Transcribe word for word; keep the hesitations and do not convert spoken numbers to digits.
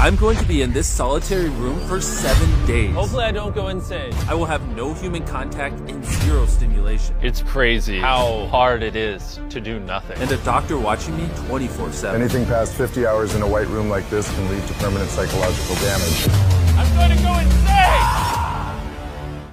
I'm going to be in this solitary room for seven days. Hopefully I don't go insane. I will have no human contact and zero stimulation. It's crazy how hard it is to do nothing. And a doctor watching me twenty-four seven. Anything past fifty hours in a white room like this can lead to permanent psychological damage. I'm going to go insane!